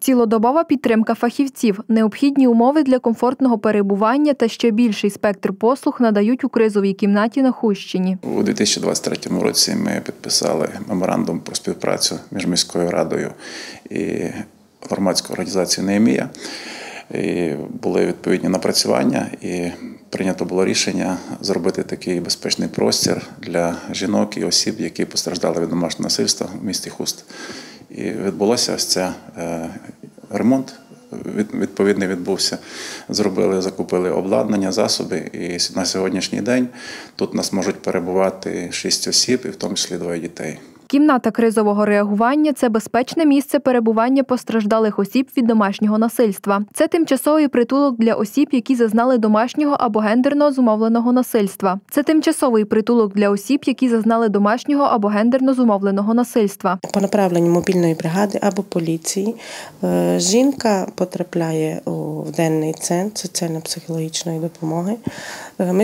Цілодобова підтримка фахівців, необхідні умови для комфортного перебування та ще більший спектр послуг надають у кризовій кімнаті на Хустщині. У 2023 році ми підписали меморандум про співпрацю між міською радою і громадською організацією «Неємія». І були відповідні напрацювання, і прийнято було рішення зробити такий безпечний простір для жінок і осіб, які постраждали від домашнього насильства в місті Хуст. І відбулося ось це ремонт, відповідний відбувся. Закупили обладнання, засоби, і на сьогоднішній день тут у нас можуть перебувати 6 осіб, і в тому числі 2 дітей. Кімната кризового реагування – це безпечне місце перебування постраждалих осіб від домашнього насильства. Це тимчасовий притулок для осіб, які зазнали домашнього або гендерно зумовленого насильства. Це тимчасовий притулок для осіб, які зазнали домашнього або гендерно зумовленого насильства. По направленню мобільної бригади або поліції жінка потрапляє в денний центр соціально-психологічної допомоги. Ми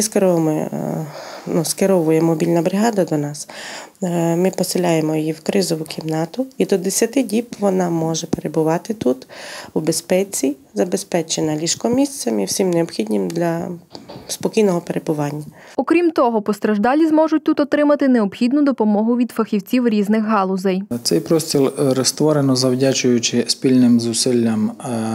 скеровує мобільна бригада до нас. Ми поселяємо її в кризову кімнату, і до 10 діб вона може перебувати тут у безпеці, забезпечена ліжкомісцем і всім необхідним для спокійного перебування. Окрім того, постраждалі зможуть тут отримати необхідну допомогу від фахівців різних галузей. Цей простір створено завдячуючи спільним зусиллям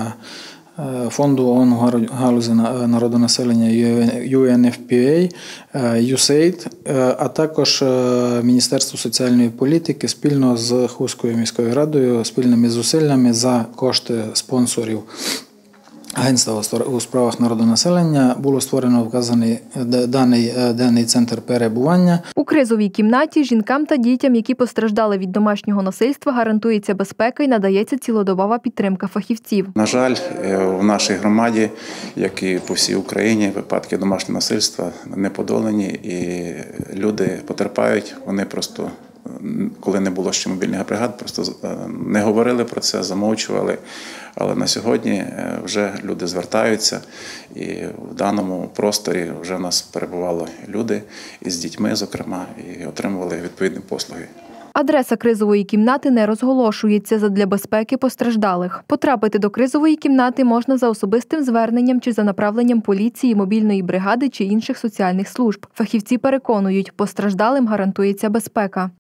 Фонду ООН галузі народонаселення UNFPA, USAID, а також Міністерство соціальної політики спільно з Хустською міською радою, спільними зусиллями за кошти спонсорів Агентства у справах народонаселення було створено вказаний даний денний центр перебування. У кризовій кімнаті жінкам та дітям, які постраждали від домашнього насильства, гарантується безпека і надається цілодобова підтримка фахівців. На жаль, в нашій громаді, як і по всій Україні, випадки домашнього насильства не подолані, і люди потерпають, вони просто, коли не було ще мобільних бригад, просто не говорили про це, замовчували. Але на сьогодні вже люди звертаються, і в даному просторі вже в нас перебували люди із дітьми, зокрема, і отримували відповідні послуги. Адреса кризової кімнати не розголошується задля безпеки постраждалих. Потрапити до кризової кімнати можна за особистим зверненням чи за направленням поліції, мобільної бригади чи інших соціальних служб. Фахівці переконують, постраждалим гарантується безпека.